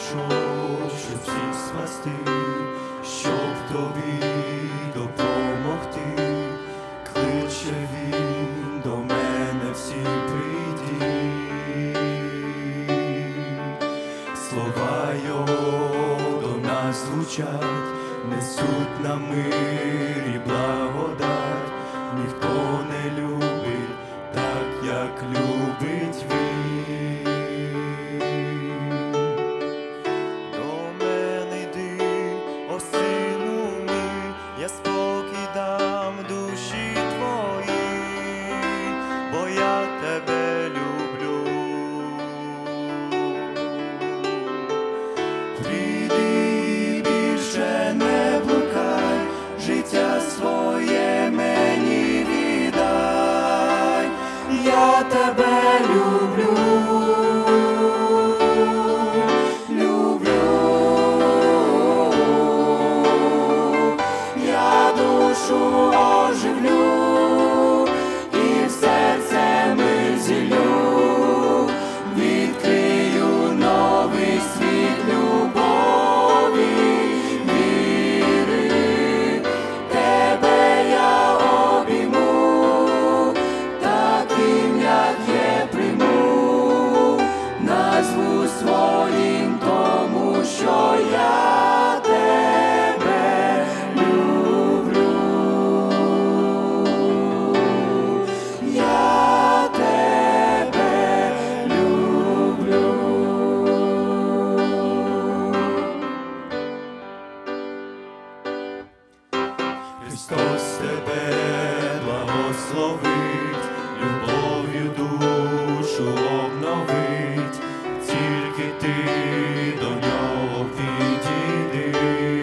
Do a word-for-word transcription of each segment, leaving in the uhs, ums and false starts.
прийшов, щоб всіх спасти, щоб тобі допомогти. Кличе він до мене, всі прийдіть. Слова його до нас звучать, несуть нам мир і благодать. Ніхто не любить так, як любить він. До мене йди, о сину мій, я спокій дам душі твоїй, бо я тебе люблю. Прийди, більше не блукай, життя своє мені віддай, я тебе люблю, люблю, я душу оживлю і в серце мир зіллю, відкрию новий світ любові, віри, тебе я обійму, таким, як є, прийму, назву своїм, тому що я тебе люблю, я тебе люблю. Христос тебе благословить, любов'ю душу обновить, тільки ти до нього підійди.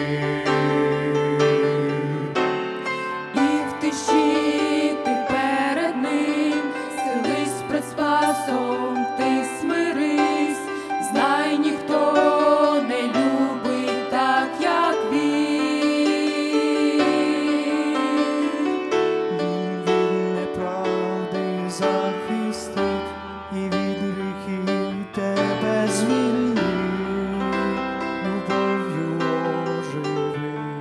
І в тиші ти перед ним, схились пред Спасом, ти смирись, знай, ніхто не любить так, як він. Він від неправди захистить і від гріхів тебе звільнить, любов'ю оживить.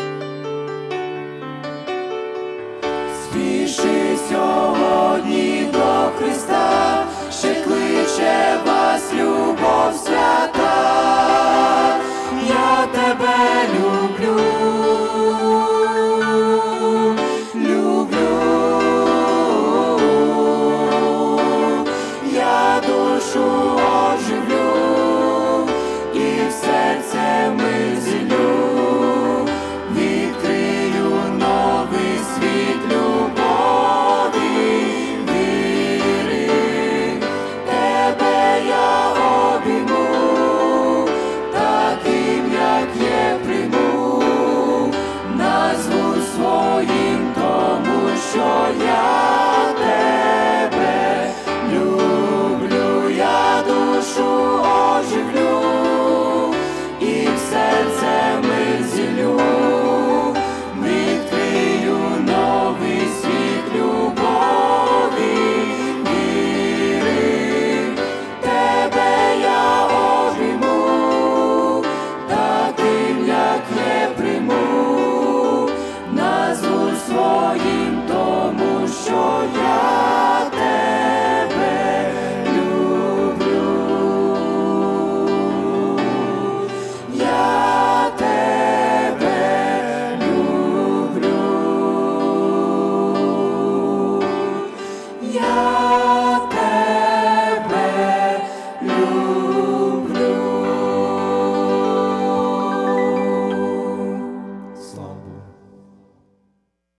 Спіши сьогодні до Христа, ще кличе вас любов свята. Я тебе люблю, люблю, я душу оживлю і в серце мир зіллю, відкрию новий світ любові, віри, тебе я обійму, таким, як є, прийму, назву своїм, тому що я тебе люблю, я душу